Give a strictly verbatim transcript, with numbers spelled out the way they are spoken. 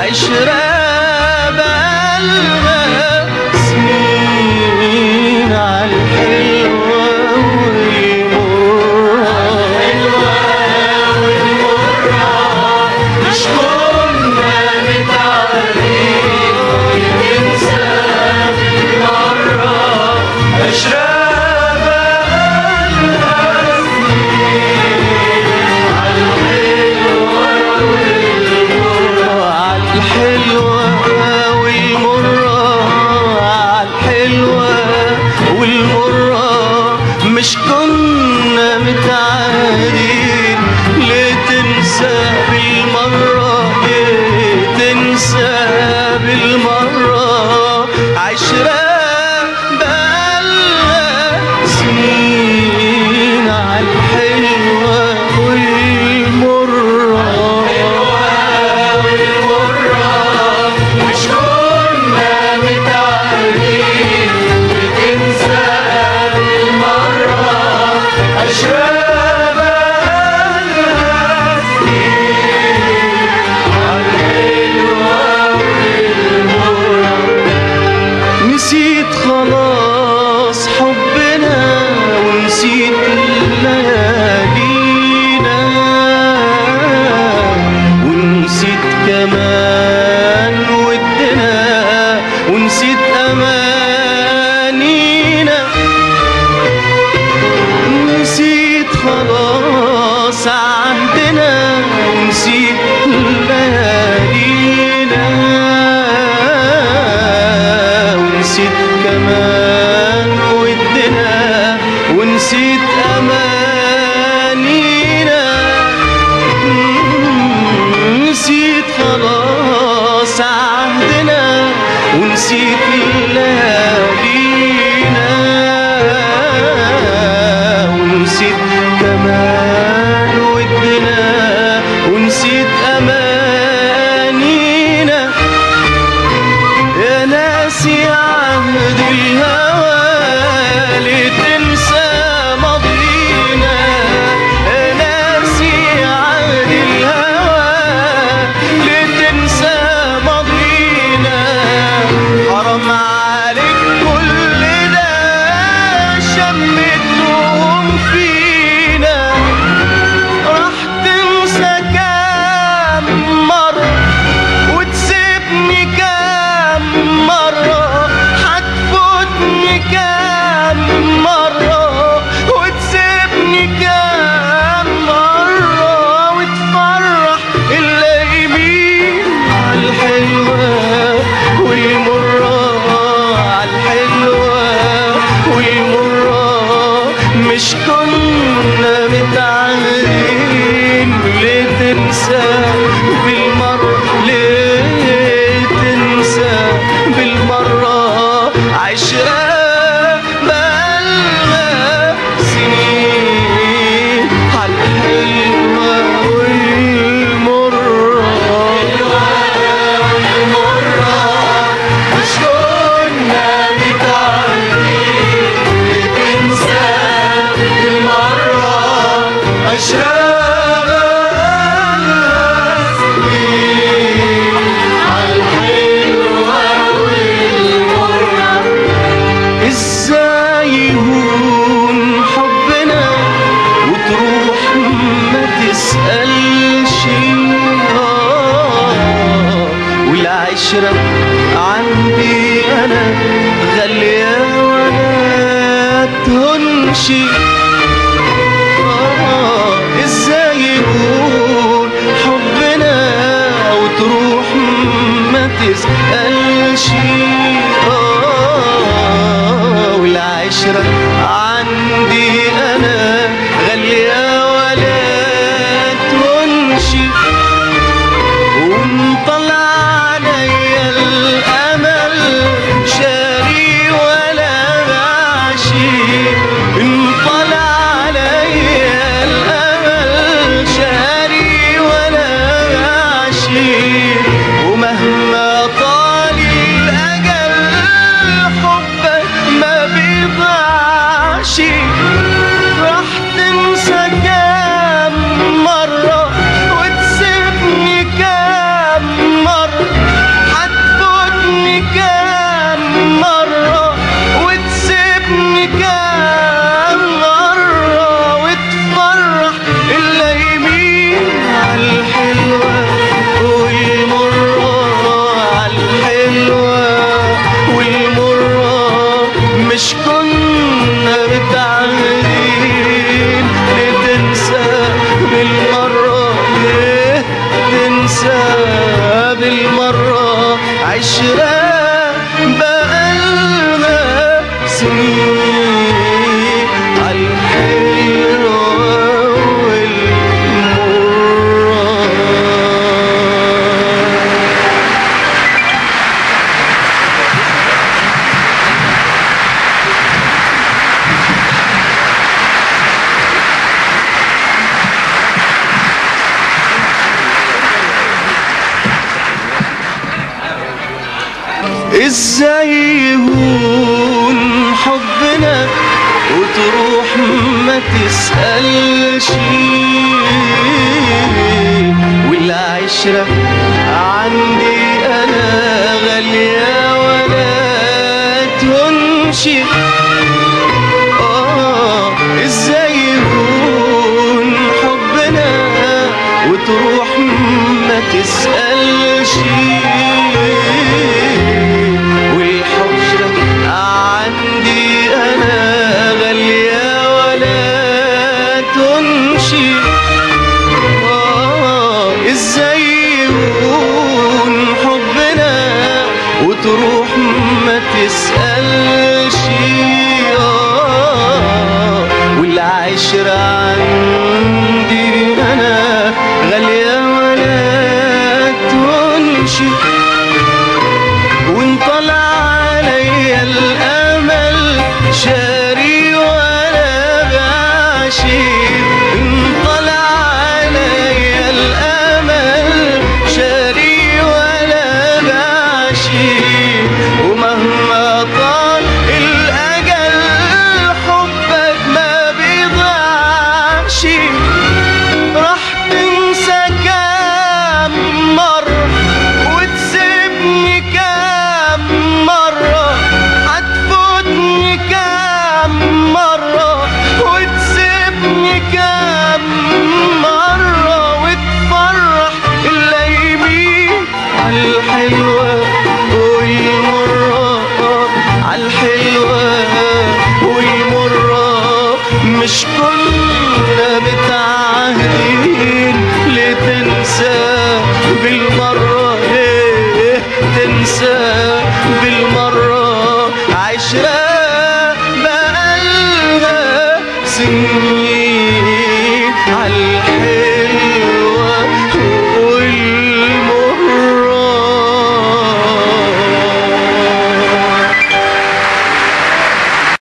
عشرة بقالها سنين عالحلوة والمرة، الحلوة والمرة مش كنا متعودين ننسى بالمرة. عشرة مش كنا متعادين، ليه تنسى بالمرة، ليه تنسى بالمرة. عشرة بقالها سنين عالحلوة والمرة، الحلوة والمرة مش كنا متعادين، ليه تنسى نسيت خلاص حبنا ونسيت ليالينا ونسيت كمان ودنا ونسيت أمانينا. نسيت خلاص عهدنا ونسيت ليالينا ونسيت كمان ودنا ونسيت أمانينا. نسيت خلاص عهدنا ونسيت ليالينا ونسيت كمان ودنا ونسيت أمانينا. يا ناسي عهد الهوى ليه تنسى ماضينا، يا ناسي عهد الهوى ليه تنسى ماضينا. حرام عليك كل ده شمتهم فينا، راح تنسى كام مرة وتسيبني كام مرة، هتفوتني كام مرة وتسيبني كام مرة، وتفرح اللايمين عالحلوة والمرة، عالحلوة والمرة مش كنا متعودين. ليه تنسى بالمرة، ليه تنسى بالمرة. عشرة بقالها سنين عالحلوة والمرة، الحلوة والمرة مش كنا متعودين، ليه تنسى بالمرة. عشرة ازاي يهون حبنا وتروح ما تسألش، والعشرة عندي أنا غالية ولا تهونش. ازاي يهون حبنا وتروح ما تسألش، والعشرة عندي أنا غالية ولا تهونش. ومطلع عليا الأمل شاري ولا بعشي، انطلع عليا الأمل شاري ولا بعشي. ومهما طال الأجل حبك ما بيضيعش. عشرة بقالها سنين عالحلوة ازاي يهون حبنا وتروح ما تسألش، والعشرة عندي انا غالية ولا تهونش. اه ازاي يهون حبنا وتروح ما تسألش، تروح ما تسألش. آه والعشرة عندي أنا غالية ولا تهونش، وإن طلع عليا الأمل شاري ولا بعشي، إن طلع عليا الأمل شاري ولا بعشي، ومهما طال الأجل حبك ما بيضيعش. راح تنسى كام مرة وتسيبني كام مرة، هتفوتني كام مرة وتسيبني كام مرة، وتفرح اللايمين عالحلوة عالحلوة والمرة، مش كنا متعهدين لتنسى بالمرة، ايه تنسى بالمرة. عشرة بقالها سنين